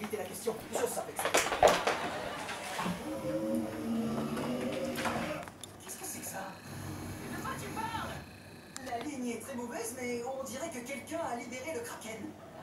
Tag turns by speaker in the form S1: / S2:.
S1: éviter la question. Je savais que ça. Qu'est-ce que c'est que ça?
S2: De quoi tu parles?
S1: La ligne est très mauvaise, mais on dirait que quelqu'un a libéré le Kraken.